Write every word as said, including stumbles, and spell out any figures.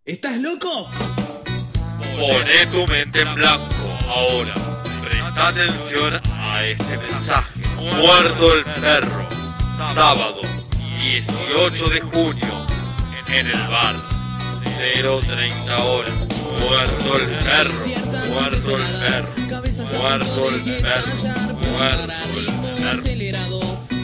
¿Estás loco? Poné tu mente en blanco ahora. Presta atención a este mensaje. Muerto el perro. Sábado, dieciocho de junio, en el bar. cero treinta horas. Muerto el perro. Muerto el perro. Muerto el perro. Muerto el perro.